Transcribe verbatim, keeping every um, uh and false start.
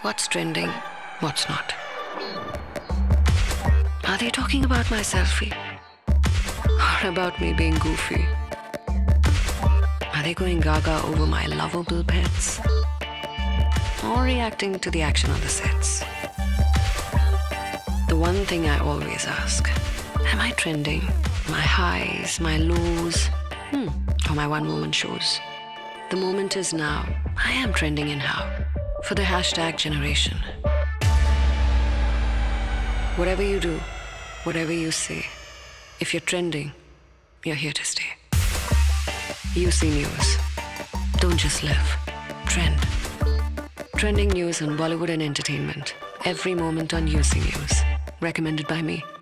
What's trending, what's not. Are they talking about my selfie? Or about me being goofy? Are they going gaga over my lovable pets? Or reacting to the action on the sets? The one thing I always ask, am I trending? My highs, my lows, hmm, or my one-woman shows? The moment is now. I am trending in how? For the hashtag generation. Whatever you do, whatever you say, if you're trending, you're here to stay. U C News. Don't just live. Trend. Trending news on Bollywood and entertainment. Every moment on U C News. Recommended by me.